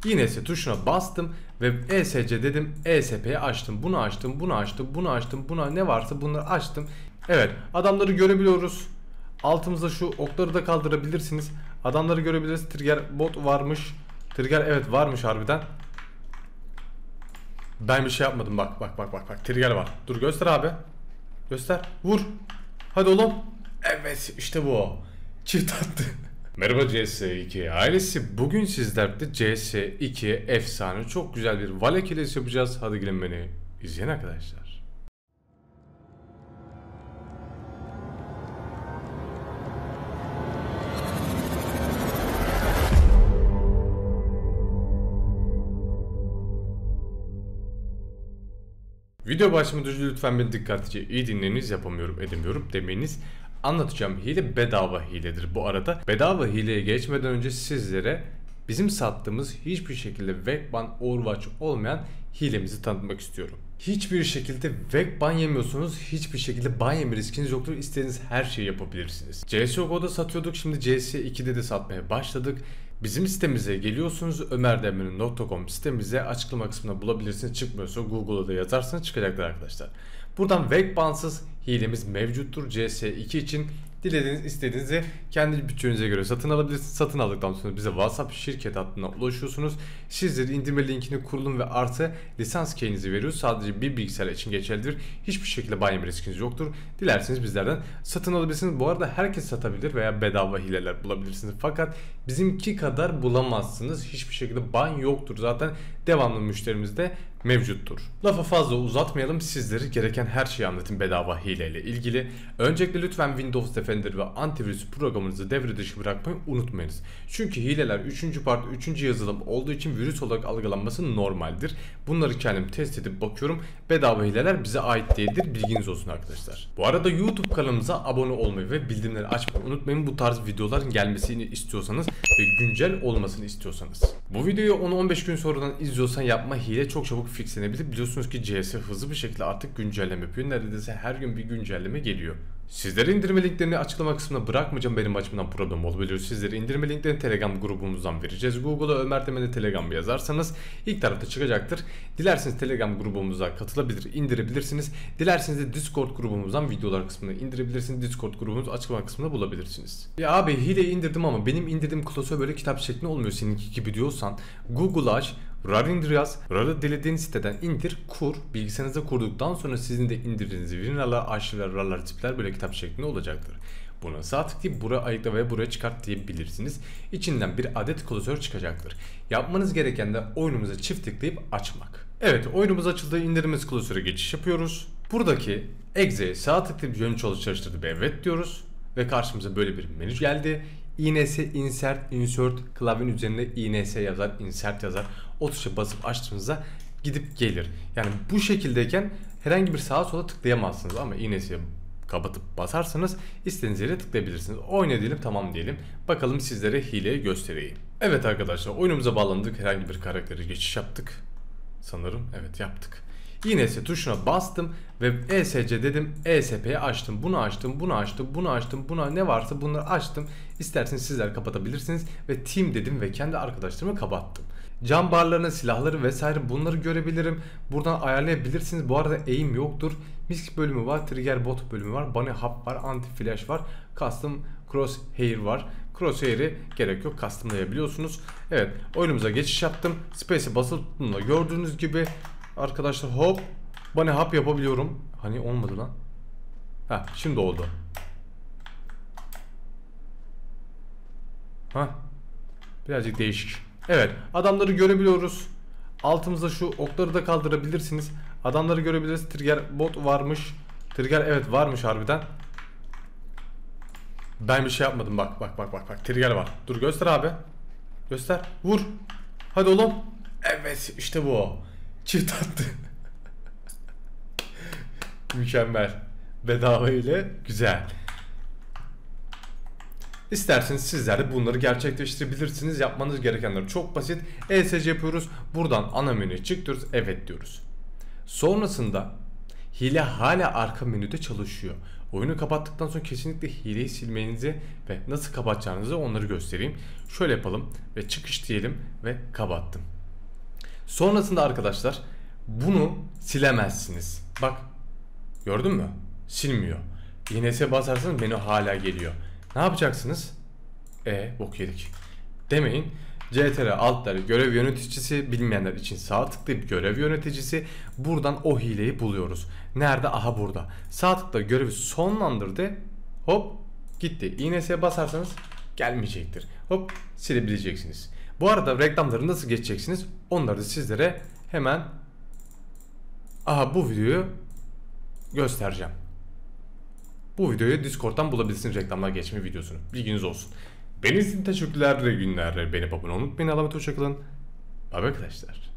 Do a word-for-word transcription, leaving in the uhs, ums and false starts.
I N S tuşuna bastım ve E S C dedim. E S P'yi açtım. Bunu açtım, bunu açtım, bunu açtım. Buna ne varsa bunları açtım. Evet, adamları görebiliyoruz. Altımızda şu okları da kaldırabilirsiniz. Adamları görebiliriz. Trigger bot varmış. Trigger evet varmış harbiden. Ben bir şey yapmadım. Bak bak bak bak bak. Trigger var. Dur göster abi. Göster. Vur. Hadi oğlum. Evet işte bu. Çift attı. Merhaba C S iki ailesi. Bugün sizlerle C S iki efsane çok güzel bir Vale kilesi yapacağız. Hadi gelin beni izleyin arkadaşlar. Video başlamadan önce lütfen beni dikkatlice iyi dinleyiniz, yapamıyorum edemiyorum demeniz. Anlatacağım hile bedava hiledir bu arada. Bedava hileye geçmeden önce sizlere bizim sattığımız hiçbir şekilde Vegban Overwatch olmayan hilemizi tanıtmak istiyorum. Hiçbir şekilde Vegban yemiyorsunuz, hiçbir şekilde ban yeme riskiniz yoktur. İstediğiniz her şeyi yapabilirsiniz. C S G O'da satıyorduk, şimdi C S iki'de de satmaya başladık. Bizim sitemize geliyorsunuz, ömer demir'in nokta com sitemize, açıklama kısmında bulabilirsiniz. Çıkmıyorsa Google'a da yazarsanız çıkacaktır arkadaşlar. Buradan Vegbansız hilemiz mevcuttur C S iki için. Dilediğiniz istediğinizi kendi bütçenize göre satın alabilirsiniz. Satın aldıktan sonra bize WhatsApp şirket hattına ulaşıyorsunuz. Sizlere indirme linkini, kurulum ve artı lisans key'inizi veriyoruz. Sadece bir bilgisayar için geçerlidir. Hiçbir şekilde ban yeme riskiniz yoktur. Dilerseniz bizlerden satın alabilirsiniz. Bu arada herkes satabilir veya bedava hileler bulabilirsiniz. Fakat bizimki kadar bulamazsınız. Hiçbir şekilde ban yoktur. Zaten devamlı müşterimiz de mevcuttur. Lafı fazla uzatmayalım. Sizlere gereken her şeyi anlatayım bedava hileyle ilgili. Öncelikle lütfen Windows Defender ve antivirüs programınızı devre dışı bırakmayı unutmayınız. Çünkü hileler üçüncü parti, üçüncü yazılım olduğu için virüs olarak algılanması normaldir. Bunları kendim test edip bakıyorum. Bedava hileler bize ait değildir. Bilginiz olsun arkadaşlar. Bu arada YouTube kanalımıza abone olmayı ve bildirimleri açmayı unutmayın. Bu tarz videoların gelmesini istiyorsanız ve güncel olmasını istiyorsanız. Bu videoyu on on beş gün sonradan izliyorsan yapma hile çok çabuk fixlenebilir. Biliyorsunuz ki C S hızlı bir şekilde artık güncelleme yapıyor. Neredeyse her gün bir güncelleme geliyor. Sizlere indirme linklerini açıklama kısmına bırakmayacağım. Benim açımdan problem olabiliyor. Sizlere indirme linklerini Telegram grubumuzdan vereceğiz. Google'a Ömer Temel'e Telegram yazarsanız ilk tarafta çıkacaktır. Dilerseniz Telegram grubumuza katılabilir, indirebilirsiniz. Dilerseniz de Discord grubumuzdan videolar kısmına indirebilirsiniz. Discord grubumuz açıklama kısmında bulabilirsiniz. Ya abi hileyi indirdim ama benim indirdiğim klasör böyle kitap şeklinde olmuyor seninki gibi diyorsan Google aç, rar indir yaz. Rar'ı dilediğin siteden indir, kur. Bilgisayarınıza kurduktan sonra sizin de indirdiğiniz WinRAR'lar, arşivler, RAR'lar, tipler böyle kitap şeklinde olacaktır. Buna sağ tıklayıp buraya ayıkla ve buraya çıkart diyebilirsiniz. İçinden bir adet klasör çıkacaktır. Yapmanız gereken de oyunumuza çift tıklayıp açmak. Evet, oyunumuz açıldı. İndirdiğimiz klasöre geçiş yapıyoruz. Buradaki Exe'ye sağ tıklayıp yönü çalıştırdı ve evet diyoruz. Ve karşımıza böyle bir menü geldi. I N S insert insert klavyenin üzerinde I N S yazar, insert yazar. O tuşa basıp açtığınızda gidip gelir. Yani bu şekildeyken herhangi bir sağa sola tıklayamazsınız ama I N S'ye kapatıp basarsanız istediğiniz yere tıklayabilirsiniz. Oyna diyelim, tamam diyelim. Bakalım sizlere hileyi göstereyim. Evet arkadaşlar, oyunumuza bağlandık. Herhangi bir karaktere geçiş yaptık. Sanırım evet yaptık. I N S tuşuna bastım ve E S C dedim. E S P'yi açtım. Bunu açtım, bunu açtım, bunu açtım. Buna ne varsa bunları açtım. İsterseniz sizler kapatabilirsiniz ve team dedim ve kendi arkadaşlarımı kapattım. Cam barlarını, silahları vesaire bunları görebilirim. Buradan ayarlayabilirsiniz. Bu arada aim yoktur. Misk bölümü var, trigger bot bölümü var, bunny hop var, anti flash var, custom crosshair var. Crosshair'i gerek yok, customlayabiliyorsunuz. Evet, oyunumuza geçiş yaptım. Space'e basılı tuttuğumda gördüğünüz gibi arkadaşlar hop bunny hop yapabiliyorum. Hani olmadı lan. Ha, şimdi oldu. Ha, birazcık değişik. Evet, adamları görebiliyoruz. Altımızda şu okları da kaldırabilirsiniz. Adamları görebiliriz. Trigger bot varmış. Trigger evet varmış harbiden. Ben bir şey yapmadım. Bak bak bak bak bak. Trigger var. Dur göster abi. Göster. Vur. Hadi oğlum. Evet işte bu. Çift attı. Mükemmel. Bedava ile güzel. İsterseniz sizler de bunları gerçekleştirebilirsiniz. Yapmanız gerekenler çok basit. E S C yapıyoruz. Buradan ana menüye çıkıyoruz. Evet diyoruz. Sonrasında hile hala arka menüde çalışıyor. Oyunu kapattıktan sonra kesinlikle hileyi silmenizi ve nasıl kapatacağınızı onları göstereyim. Şöyle yapalım ve çıkış diyelim ve kapattım. Sonrasında arkadaşlar bunu silemezsiniz. Bak gördün mü? Silmiyor. I N S'ye basarsanız menü hala geliyor. Ne yapacaksınız? E bok yedik demeyin. C T R alt der görev yöneticisi, bilmeyenler için sağ tıklayıp görev yöneticisi, buradan o hileyi buluyoruz. Nerede? Aha burada. Sağ tıkla görevi sonlandırdı. Hop gitti. I N S'ye basarsanız gelmeyecektir. Hop silebileceksiniz. Bu arada reklamları nasıl geçeceksiniz? Onları da sizlere hemen aha bu videoyu göstereceğim. Bu videoyu Discord'dan bulabilirsiniz, reklamlar geçme videosunu. Bilginiz olsun. Beni için teşekkürler, günler. Beni abone olmayı unutmayın. Allah'a emanet olun. Bay bay arkadaşlar.